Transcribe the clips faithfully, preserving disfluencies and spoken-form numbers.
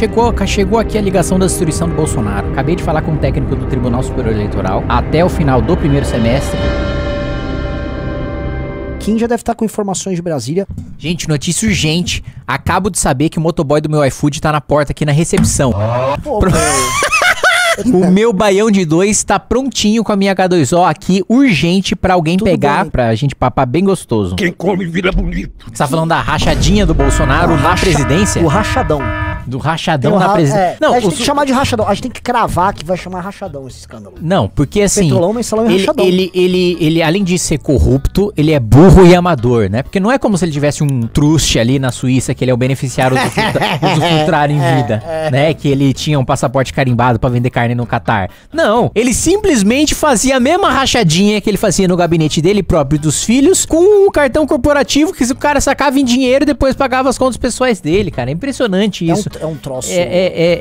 chegou, chegou aqui a ligação da destruição do Bolsonaro. Acabei de falar com o técnico do Tribunal Superior Eleitoral. Até o final do primeiro semestre. Kim já deve estar com informações de Brasília. Gente, notícia urgente. Acabo de saber que o motoboy do meu iFood tá na porta aqui na recepção. Pô, Pro... O meu baião de dois tá prontinho com a minha H dois O aqui, urgente pra alguém Tudo pegar, bem. pra gente papar bem gostoso. Quem come vira bonito. Você tá falando da rachadinha do Bolsonaro o na racha... presidência? O rachadão. Do rachadão ra... na presidência. É, não, a gente o... tem que chamar de rachadão. A gente tem que cravar que vai chamar rachadão esse escândalo. Não, porque assim... Petrolão, mensalão e ele, rachadão. Ele, ele, ele, além de ser corrupto, ele é burro e amador, né? Porque não é como se ele tivesse um truste ali na Suíça, que ele é o beneficiário do usufrutuário em vida, é, é. né? Que ele tinha um passaporte carimbado pra vender carne no Catar. Não, ele simplesmente fazia a mesma rachadinha que ele fazia no gabinete dele próprio e dos filhos, com um cartão corporativo que o cara sacava em dinheiro e depois pagava as contas pessoais dele, cara. É impressionante isso. É um, é um troço... É, É, é,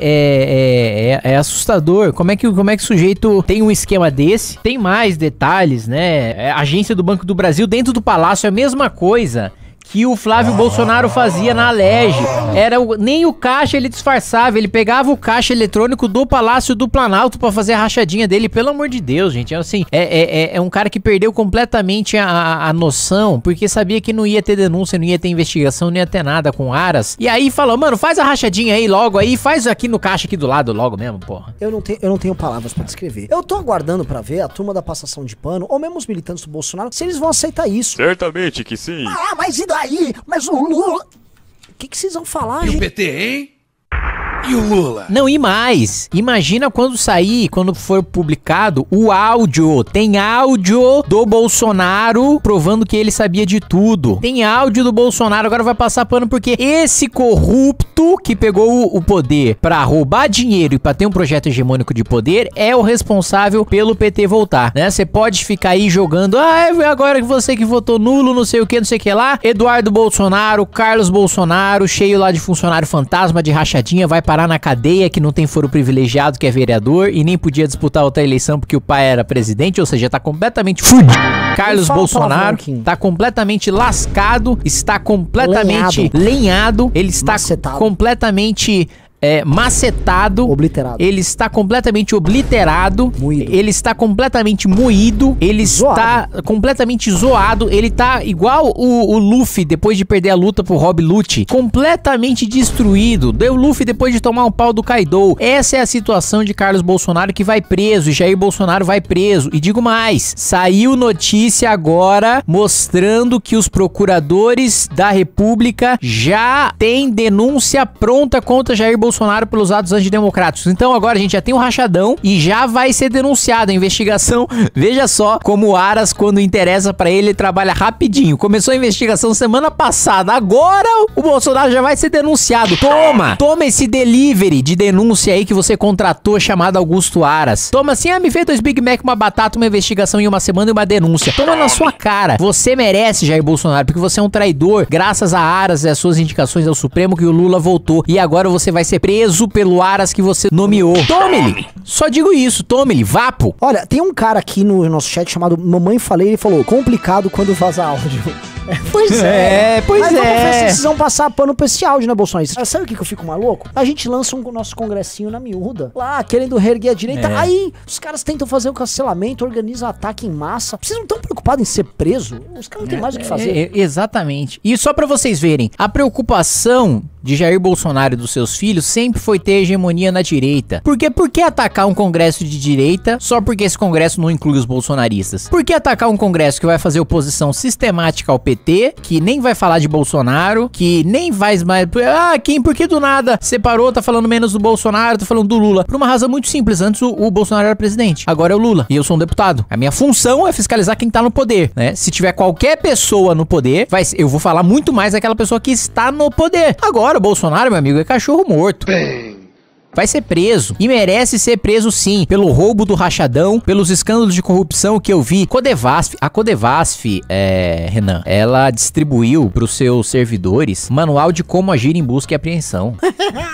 é, é, é assustador. Como é, que, como é que o sujeito tem um esquema desse? Tem mais detalhes, né? É, a agência do Banco do Brasil dentro do Palácio é a mesma coisa que o Flávio Bolsonaro fazia na Alerj. Era o, nem o caixa ele disfarçava, ele pegava o caixa eletrônico do Palácio do Planalto pra fazer a rachadinha dele. Pelo amor de Deus, gente. É assim, é, é, é um cara que perdeu completamente a, a, a noção, porque sabia que não ia ter denúncia, não ia ter investigação, não ia ter nada com Aras. E aí falou, mano, faz a rachadinha aí logo aí, faz aqui no caixa aqui do lado logo mesmo, porra. Eu não tenho, eu não tenho palavras pra descrever. Eu tô aguardando pra ver a turma da passação de pano, ou mesmo os militantes do Bolsonaro, se eles vão aceitar isso. Certamente que sim. Ah, mas e daí? Mas o Lula... O que que vocês vão falar, e gente? E o P T, hein? E o Lula? Não, e mais. Imagina quando sair, quando for publicado, o áudio. Tem áudio do Bolsonaro provando que ele sabia de tudo. Tem áudio do Bolsonaro. Agora vai passar pano porque esse corrupto que pegou o poder pra roubar dinheiro e pra ter um projeto hegemônico de poder é o responsável pelo P T voltar, né? Você pode ficar aí jogando, ah, é agora que você que votou nulo, não sei o que, não sei o que lá. Eduardo Bolsonaro, Carlos Bolsonaro, cheio lá de funcionário fantasma, de rachadinha, vai parar na cadeia, que não tem foro privilegiado, que é vereador, e nem podia disputar outra eleição porque o pai era presidente, ou seja, tá completamente fudido. Carlos Bolsonaro tá completamente lascado, está completamente lenhado, lenhado ele está Macetado. completamente... É, macetado, obliterado. Ele está completamente obliterado, moído. Ele está completamente moído, ele zoado. está completamente zoado, ele tá igual o, o Luffy depois de perder a luta pro Rob Lute, completamente destruído. Deu Luffy depois de tomar um pau do Kaido. Essa é a situação de Carlos Bolsonaro, que vai preso, e Jair Bolsonaro vai preso. E digo mais, saiu notícia agora mostrando que os procuradores da República já têm denúncia pronta contra Jair Bolsonaro Bolsonaro pelos atos antidemocráticos. Então agora a gente já tem um rachadão e já vai ser denunciado a investigação. Veja só como o Aras, quando interessa pra ele, ele trabalha rapidinho. Começou a investigação semana passada. Agora o Bolsonaro já vai ser denunciado. Toma! Toma esse delivery de denúncia aí que você contratou, chamado Augusto Aras. Toma assim, ah, me fez dois Big Mac, uma batata, uma investigação em uma semana e uma denúncia. Toma na sua cara. Você merece, Jair Bolsonaro, porque você é um traidor. Graças a Aras e as suas indicações ao Supremo que o Lula voltou. E agora você vai ser preso pelo Aras que você nomeou. Tome-lhe! Só digo isso, tome-lhe, vapo! Olha, tem um cara aqui no nosso chat chamado Mamãe Falei, ele falou, complicado quando vaza áudio. Pois é, é pois mas é. Mas vamos ver se vocês vão passar pano pra esse áudio, né, Bolsonaro? Sabe o que, que eu fico maluco? A gente lança um nosso congressinho na miúda, lá, querendo reerguer a direita, é. Aí os caras tentam fazer o cancelamento, organizam ataque em massa. Vocês não estão preocupados em ser preso? Os caras não têm é, mais o que fazer. É, é, exatamente. E só pra vocês verem, a preocupação de Jair Bolsonaro e dos seus filhos sempre foi ter hegemonia na direita. Porque por que atacar um congresso de direita só porque esse congresso não inclui os bolsonaristas? Por que atacar um congresso que vai fazer oposição sistemática ao P T, que nem vai falar de Bolsonaro, que nem vai mais... Ah, quem, por que do nada separou, tá falando menos do Bolsonaro, tá falando do Lula? Por uma razão muito simples, antes o, o Bolsonaro era presidente, agora é o Lula, e eu sou um deputado. A minha função é fiscalizar quem tá no poder, né? Se tiver qualquer pessoa no poder, vai, eu vou falar muito mais daquela pessoa que está no poder. Agora, o Bolsonaro, meu amigo, é cachorro morto. Bem... Vai ser preso. E merece ser preso sim. Pelo roubo do rachadão, pelos escândalos de corrupção que eu vi. Codevasf. A Codevasf, é, Renan, ela distribuiu pros seus servidores manual de como agir em busca e apreensão.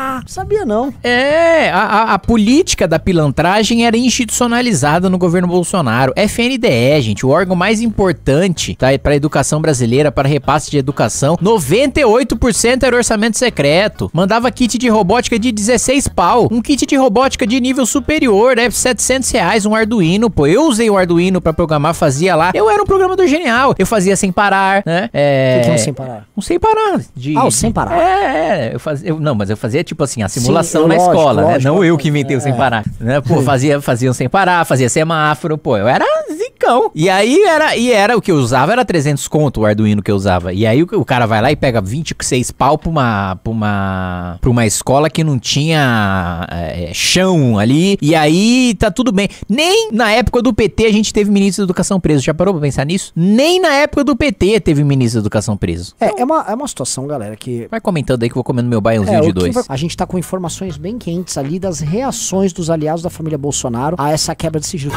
Ah, sabia não. É, a, a, a política da pilantragem era institucionalizada no governo Bolsonaro. F N D E, gente, o órgão mais importante, tá, para a educação brasileira, para repasse de educação, noventa e oito por cento era orçamento secreto. Mandava kit de robótica de dezesseis pau. Um kit de robótica de nível superior, né? setecentos reais, um Arduino, pô. Eu usei o Arduino pra programar, fazia lá. Eu era um programador genial. Eu fazia sem parar, né? É... O que é um sem parar? Um sem parar. De... Ah, o sem parar. É, é. Eu fazia... eu... Não, mas eu fazia, tipo assim, a simulação Sim, na lógico, escola, lógico, né? Não lógico, eu que inventei é. o sem parar. Né? Pô, fazia, fazia um sem parar, fazia semáforo, pô. Eu era zicão. E aí era, e era o que eu usava, era trezentos conto o Arduino que eu usava. E aí o, o cara vai lá e pega vinte e seis pau pra uma, pra uma, pra uma escola que não tinha é, chão ali. E aí tá tudo bem. Nem na época do P T a gente teve ministro da educação preso. Já parou pra pensar nisso? Nem na época do P T teve ministro da educação preso. É, é, uma, é uma situação, galera, que... Vai comentando aí que eu vou comendo meu baiãozinho É, de o que dois. vai- A gente tá com informações bem quentes ali das reações dos aliados da família Bolsonaro a essa quebra de sigilo.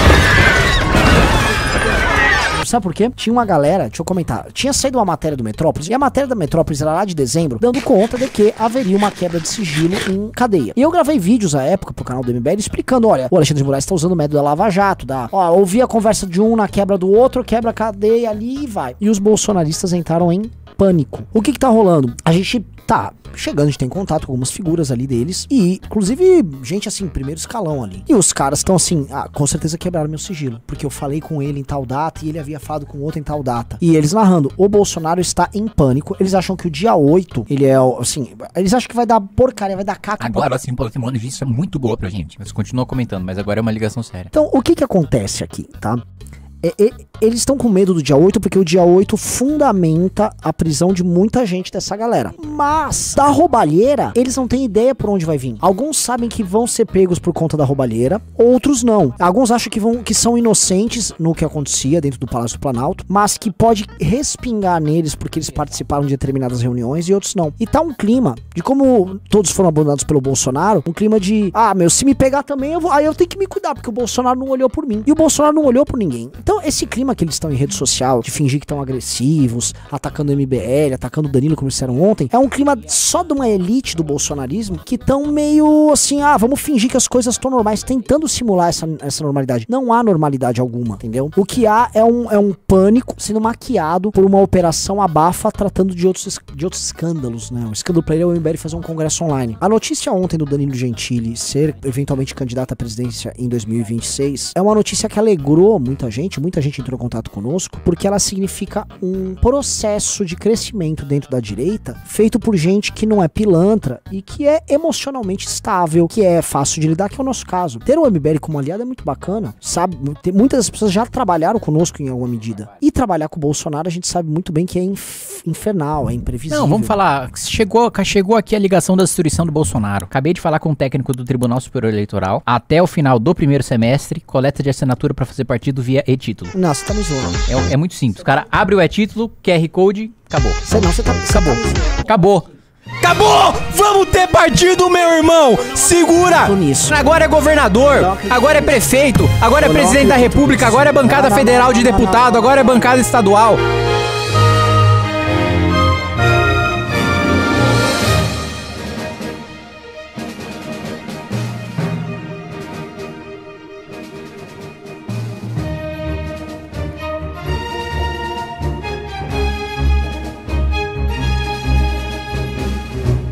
Sabe por quê? Tinha uma galera, deixa eu comentar, tinha saído uma matéria do Metrópolis, e a matéria da Metrópolis era lá de dezembro, dando conta de que haveria uma quebra de sigilo em cadeia. E eu gravei vídeos à época pro canal do M B L explicando, olha, o Alexandre de Moraes tá usando o método da Lava Jato, da, ó, ouvi a conversa de um na quebra do outro, quebra a cadeia ali e vai. E os bolsonaristas entraram em pânico. O que que tá rolando? A gente tá chegando, a gente tem contato com algumas figuras ali deles, e inclusive gente assim, primeiro escalão ali. E os caras estão assim, ah, com certeza quebraram meu sigilo, porque eu falei com ele em tal data e ele havia falado com outro em tal data. E eles narrando, o Bolsonaro está em pânico, eles acham que o dia oito, ele é, assim, eles acham que vai dar porcaria, vai dar caca. Agora sim, pô, uma notícia muito boa pra gente. Mas continua comentando, mas agora é uma ligação séria. Então, o que que acontece aqui, tá? É, é, eles estão com medo do dia oito porque o dia oito fundamenta a prisão de muita gente dessa galera. Mas, da roubalheira, eles não têm ideia por onde vai vir. Alguns sabem que vão ser pegos por conta da roubalheira, outros não. Alguns acham que, vão, que são inocentes no que acontecia dentro do Palácio do Planalto, mas que pode respingar neles porque eles participaram de determinadas reuniões e outros não. E tá um clima de como todos foram abandonados pelo Bolsonaro, um clima de, ah, meu, se me pegar também, eu vou, aí eu tenho que me cuidar, porque o Bolsonaro não olhou por mim. E o Bolsonaro não olhou por ninguém. Então, esse clima que eles estão em rede social, de fingir que estão agressivos, atacando o M B L, atacando o Danilo, como eles disseram ontem, é um clima só de uma elite do bolsonarismo que estão meio assim, ah, vamos fingir que as coisas estão normais, tentando simular essa, essa normalidade. Não há normalidade alguma, entendeu? O que há é um, é um pânico sendo maquiado por uma operação abafa tratando de outros, de outros escândalos, né? O escândalo pra ele é o M B L fazer um congresso online. A notícia ontem do Danilo Gentili ser eventualmente candidato à presidência em dois mil e vinte e seis é uma notícia que alegrou muita gente, muita gente entrou em contato conosco, porque ela significa um processo de crescimento dentro da direita, feito por gente que não é pilantra e que é emocionalmente estável, que é fácil de lidar, que é o nosso caso. Ter o M B L como aliado é muito bacana, sabe? Tem, muitas das pessoas já trabalharam conosco em alguma medida. E trabalhar com o Bolsonaro a gente sabe muito bem que é inf infernal, é imprevisível. Não, vamos falar, chegou, chegou aqui a ligação da destruição do Bolsonaro. Acabei de falar com o técnico do Tribunal Superior Eleitoral. Até o final do primeiro semestre, coleta de assinatura para fazer partido via e-título. Não, você tá me zoando. É, é muito simples. O cara abre o e-título, Q R Code, acabou. Você não, você tá, você Acabou. tá me zoando. Acabou. Acabou! Vamos ter partido, meu irmão! Segura! Tô nisso. Agora é governador, agora é prefeito, agora é Eu não presidente da acredito república, nisso. agora é bancada Não, não, federal não, de não, não, deputado, não. agora é bancada estadual.